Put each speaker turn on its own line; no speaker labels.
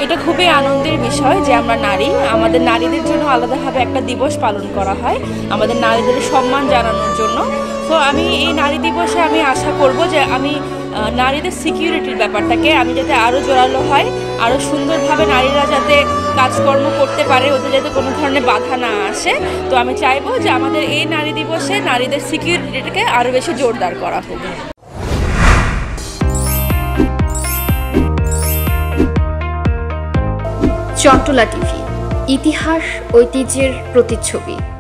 এটা খুবই আনন্দের বিষয় যে আমরা নারী, আমাদের নারীদের জন্য আলাদাভাবে একটা দিবস পালন করা হয় আমাদের নারীদের সম্মান জানানোর জন্য। তো আমি এই নারী দিবসে আমি আশা করব যে আমি নারীদের সিকিউরিটির ব্যাপারটাকে আমি যাতে আরও জোরালো হয়, আরও সুন্দরভাবে নারীরা যাতে কাজকর্ম করতে পারে, ওদের যাতে কোনো ধরনের বাধা না আসে। তো আমি চাইবো যে আমাদের এই নারী দিবসে নারীদের সিকিউরিটিটাকে আরও বেশি জোরদার করা হোক।
চট্টলা টিভি, ইতিহাস ঐতিহ্যের প্রতিচ্ছবি।